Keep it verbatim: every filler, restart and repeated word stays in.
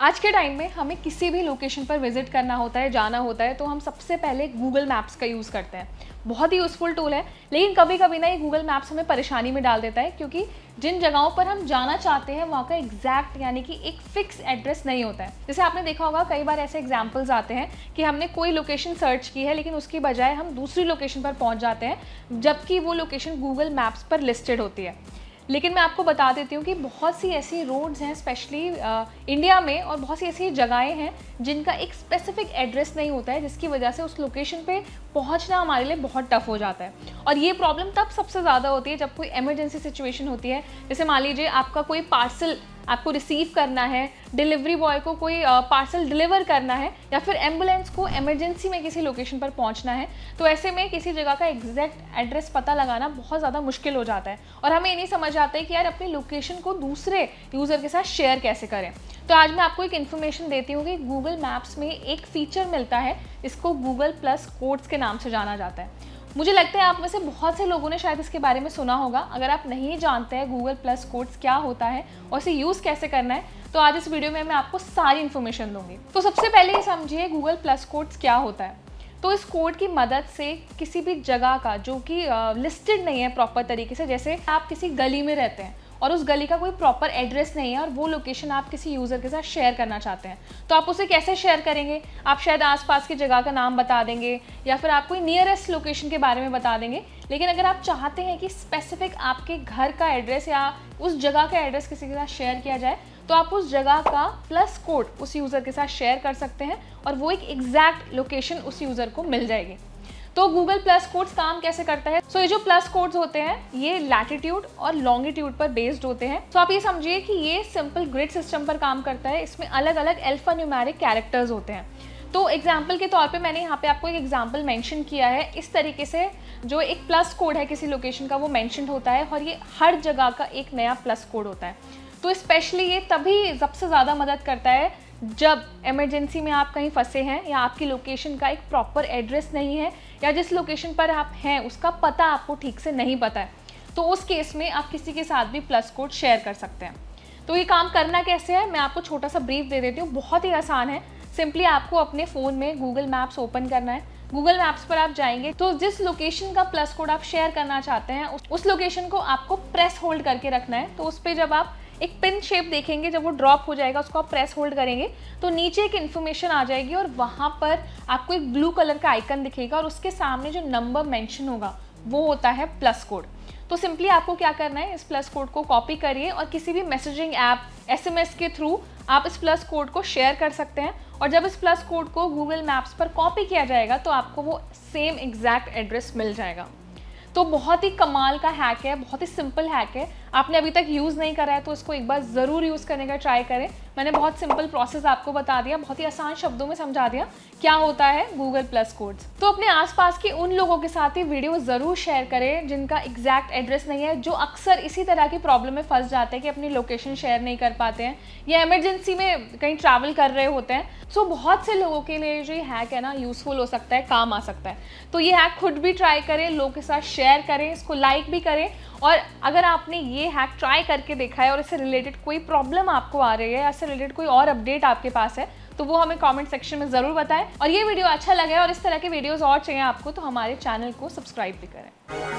आज के टाइम में हमें किसी भी लोकेशन पर विजिट करना होता है, जाना होता है, तो हम सबसे पहले गूगल मैप्स का यूज़ करते हैं। बहुत ही यूज़फुल टूल है, लेकिन कभी कभी ना ये गूगल मैप्स हमें परेशानी में डाल देता है, क्योंकि जिन जगहों पर हम जाना चाहते हैं वहाँ का एग्जैक्ट यानी कि एक फिक्स एड्रेस नहीं होता है। जैसे आपने देखा होगा कई बार ऐसे एग्जाम्पल्स आते हैं कि हमने कोई लोकेशन सर्च की है, लेकिन उसकी बजाय हम दूसरी लोकेशन पर पहुँच जाते हैं, जबकि वो लोकेशन गूगल मैप्स पर लिस्टेड होती है। लेकिन मैं आपको बता देती हूँ कि बहुत सी ऐसी रोड्स हैं स्पेशली इंडिया में, और बहुत सी ऐसी जगहें हैं जिनका एक स्पेसिफिक एड्रेस नहीं होता है, जिसकी वजह से उस लोकेशन पे पहुँचना हमारे लिए बहुत टफ हो जाता है। और ये प्रॉब्लम तब सबसे ज़्यादा होती है जब कोई इमरजेंसी सिचुएशन होती है। जैसे मान लीजिए आपका कोई पार्सल आपको रिसीव करना है, डिलीवरी बॉय को कोई पार्सल डिलीवर करना है, या फिर एम्बुलेंस को इमरजेंसी में किसी लोकेशन पर पहुंचना है, तो ऐसे में किसी जगह का एग्जैक्ट एड्रेस पता लगाना बहुत ज़्यादा मुश्किल हो जाता है। और हमें ये नहीं समझ आता है कि यार अपनी लोकेशन को दूसरे यूज़र के साथ शेयर कैसे करें। तो आज मैं आपको एक इन्फॉर्मेशन देती हूँ कि गूगल मैप्स में एक फ़ीचर मिलता है, इसको गूगल प्लस कोड्स के नाम से जाना जाता है। मुझे लगता है आप में से बहुत से लोगों ने शायद इसके बारे में सुना होगा। अगर आप नहीं जानते हैं गूगल प्लस कोड्स क्या होता है और इसे यूज़ कैसे करना है, तो आज इस वीडियो में मैं आपको सारी इन्फॉर्मेशन दूंगी। तो सबसे पहले ये समझिए गूगल प्लस कोड्स क्या होता है। तो इस कोड की मदद से किसी भी जगह का जो कि लिस्टेड नहीं है प्रॉपर तरीके से, जैसे आप किसी गली में रहते हैं और उस गली का कोई प्रॉपर एड्रेस नहीं है और वो लोकेशन आप किसी यूज़र के साथ शेयर करना चाहते हैं, तो आप उसे कैसे शेयर करेंगे? आप शायद आसपास की जगह का नाम बता देंगे या फिर आप कोई नियरेस्ट लोकेशन के बारे में बता देंगे। लेकिन अगर आप चाहते हैं कि स्पेसिफिक आपके घर का एड्रेस या उस जगह का एड्रेस किसी के साथ शेयर किया जाए, तो आप उस जगह का प्लस कोड उस यूज़र के साथ शेयर कर सकते हैं और वो एक एग्जैक्ट लोकेशन उस यूज़र को मिल जाएगी। तो गूगल प्लस कोड्स काम कैसे करता है? सो so, ये जो प्लस कोड्स होते हैं ये लैटिट्यूड और लॉन्गिट्यूड पर बेस्ड होते हैं। तो so, आप ये समझिए कि ये सिंपल ग्रिड सिस्टम पर काम करता है। इसमें अलग अलग अल्फान्यूमेरिक कैरेक्टर्स होते हैं। तो एग्जाम्पल के तौर पे मैंने यहाँ पे आपको एक एग्जाम्पल मेंशन किया है। इस तरीके से जो एक प्लस कोड है किसी लोकेशन का वो मेंशन होता है, और ये हर जगह का एक नया प्लस कोड होता है। तो स्पेशली ये तभी सबसे ज़्यादा मदद करता है जब इमरजेंसी में आप कहीं फंसे हैं या आपकी लोकेशन का एक प्रॉपर एड्रेस नहीं है, या जिस लोकेशन पर आप हैं उसका पता आपको ठीक से नहीं पता है। तो उस केस में आप किसी के साथ भी प्लस कोड शेयर कर सकते हैं। तो ये काम करना कैसे है मैं आपको छोटा सा ब्रीफ दे देती हूँ। बहुत ही आसान है। सिंपली आपको अपने फ़ोन में गूगल मैप्स ओपन करना है। गूगल मैप्स पर आप जाएंगे तो जिस लोकेशन का प्लस कोड आप शेयर करना चाहते हैं उस लोकेशन को आपको प्रेस होल्ड करके रखना है। तो उस पर जब आप एक पिन शेप देखेंगे, जब वो ड्रॉप हो जाएगा उसको आप प्रेस होल्ड करेंगे तो नीचे एक इन्फॉर्मेशन आ जाएगी और वहाँ पर आपको एक ब्लू कलर का आइकन दिखेगा और उसके सामने जो नंबर मेंशन होगा वो होता है प्लस कोड। तो सिंपली आपको क्या करना है, इस प्लस कोड को कॉपी करिए और किसी भी मैसेजिंग ऐप एसएमएस के थ्रू आप इस प्लस कोड को शेयर कर सकते हैं। और जब इस प्लस कोड को गूगल मैप्स पर कॉपी किया जाएगा तो आपको वो सेम एग्जैक्ट एड्रेस मिल जाएगा। तो बहुत ही कमाल का हैक है, बहुत ही सिंपल हैक है। आपने अभी तक यूज़ नहीं करा है तो इसको एक बार ज़रूर यूज़ करने का ट्राई करें। मैंने बहुत सिंपल प्रोसेस आपको बता दिया, बहुत ही आसान शब्दों में समझा दिया क्या होता है गूगल प्लस कोड्स। तो अपने आसपास के उन लोगों के साथ ही वीडियो ज़रूर शेयर करें जिनका एग्जैक्ट एड्रेस नहीं है, जो अक्सर इसी तरह की प्रॉब्लम में फंस जाते हैं कि अपनी लोकेशन शेयर नहीं कर पाते हैं या इमरजेंसी में कहीं ट्रैवल कर रहे होते हैं। सो बहुत से लोगों के लिए जो ये हैक है ना यूज़फुल हो सकता है, काम आ सकता है। तो ये हैक खुद भी ट्राई करें, लोगों के साथ शेयर करें, इसको लाइक भी करें। और अगर आपने ये हैक ट्राई करके देखा है और इससे रिलेटेड कोई प्रॉब्लम आपको आ रही है या इससे रिलेटेड कोई और अपडेट आपके पास है, तो वो हमें कमेंट सेक्शन में ज़रूर बताएं। और ये वीडियो अच्छा लगे और इस तरह के वीडियोस और चाहिए आपको तो हमारे चैनल को सब्सक्राइब भी करें।